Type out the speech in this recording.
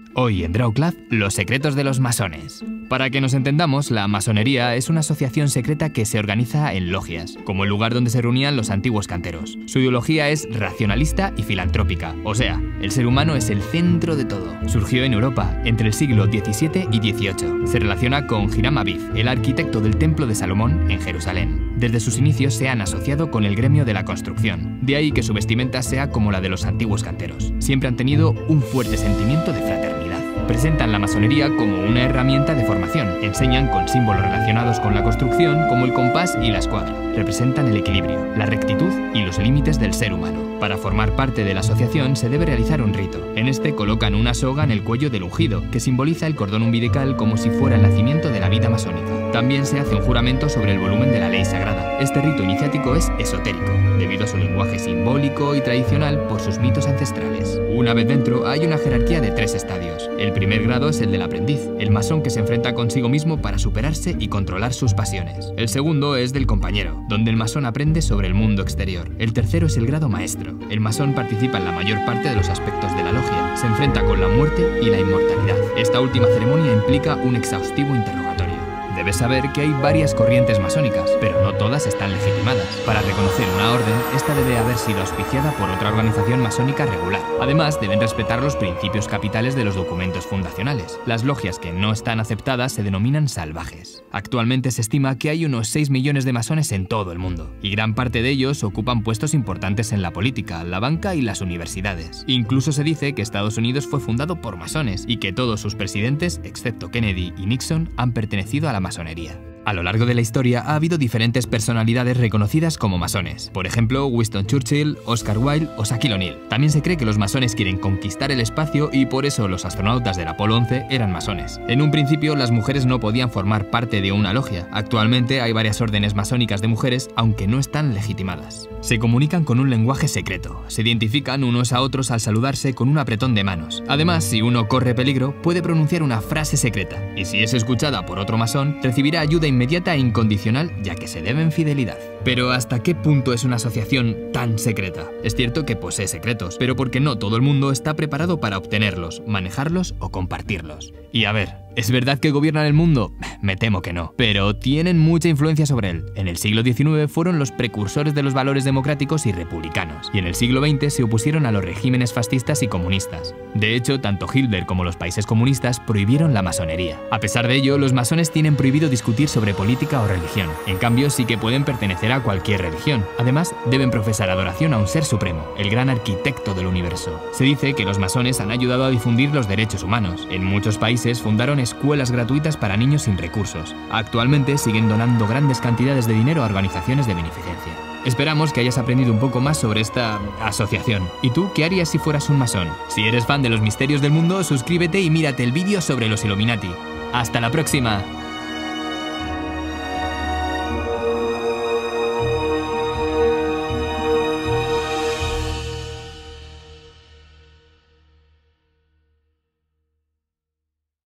Hoy en Drawclass, los secretos de los masones. Para que nos entendamos, la masonería es una asociación secreta que se organiza en logias, como el lugar donde se reunían los antiguos canteros. Su ideología es racionalista y filantrópica, o sea, el ser humano es el centro de todo. Surgió en Europa entre el siglo XVII y XVIII. Se relaciona con Hiram Abiff, el arquitecto del Templo de Salomón en Jerusalén. Desde sus inicios se han asociado con el gremio de la construcción, de ahí que su vestimenta sea como la de los antiguos canteros. Siempre han tenido un fuerte sentimiento de fraternidad. Presentan la masonería como una herramienta de formación. Enseñan con símbolos relacionados con la construcción como el compás y la escuadra. Representan el equilibrio, la rectitud y los límites del ser humano. Para formar parte de la asociación se debe realizar un rito. En este colocan una soga en el cuello del ungido, que simboliza el cordón umbilical como si fuera el nacimiento de la vida masónica. También se hace un juramento sobre el volumen de la ley sagrada. Este rito iniciático es esotérico, debido a su lenguaje simbólico y tradicional por sus mitos ancestrales. Una vez dentro, hay una jerarquía de 3 estadios. El primer grado es el del aprendiz, el masón que se enfrenta consigo mismo para superarse y controlar sus pasiones. El segundo es del compañero, donde el masón aprende sobre el mundo exterior. El tercero es el grado maestro. El masón participa en la mayor parte de los aspectos de la logia, se enfrenta con la muerte y la inmortalidad. Esta última ceremonia implica un exhaustivo interrogatorio. Debes saber que hay varias corrientes masónicas, pero no todas están legitimadas. Para reconocer una orden, esta debe haber sido auspiciada por otra organización masónica regular. Además, deben respetar los principios capitales de los documentos fundacionales. Las logias que no están aceptadas se denominan salvajes. Actualmente se estima que hay unos 6 millones de masones en todo el mundo, y gran parte de ellos ocupan puestos importantes en la política, la banca y las universidades. Incluso se dice que Estados Unidos fue fundado por masones y que todos sus presidentes, excepto Kennedy y Nixon, han pertenecido a la masonería. A lo largo de la historia ha habido diferentes personalidades reconocidas como masones. Por ejemplo, Winston Churchill, Oscar Wilde o Shaquille O'Neal. También se cree que los masones quieren conquistar el espacio y por eso los astronautas del Apolo 11 eran masones. En un principio, las mujeres no podían formar parte de una logia. Actualmente hay varias órdenes masónicas de mujeres, aunque no están legitimadas. Se comunican con un lenguaje secreto. Se identifican unos a otros al saludarse con un apretón de manos. Además, si uno corre peligro, puede pronunciar una frase secreta. Y si es escuchada por otro masón, recibirá ayuda inmediata e incondicional, ya que se deben fidelidad. Pero ¿hasta qué punto es una asociación tan secreta? Es cierto que posee secretos, pero porque no todo el mundo está preparado para obtenerlos, manejarlos o compartirlos. Y a ver, ¿es verdad que gobiernan el mundo? Me temo que no, pero tienen mucha influencia sobre él. En el siglo XIX fueron los precursores de los valores democráticos y republicanos, y en el siglo XX se opusieron a los regímenes fascistas y comunistas. De hecho, tanto Hitler como los países comunistas prohibieron la masonería. A pesar de ello, los masones tienen prohibido discutir sobre política o religión. En cambio, sí que pueden pertenecer a cualquier religión. Además, deben profesar adoración a un ser supremo, el gran arquitecto del universo. Se dice que los masones han ayudado a difundir los derechos humanos. En muchos países fundaron escuelas gratuitas para niños sin recursos. Actualmente siguen donando grandes cantidades de dinero a organizaciones de beneficencia. Esperamos que hayas aprendido un poco más sobre esta asociación. ¿Y tú qué harías si fueras un masón? Si eres fan de los misterios del mundo, suscríbete y mírate el vídeo sobre los Illuminati. ¡Hasta la próxima!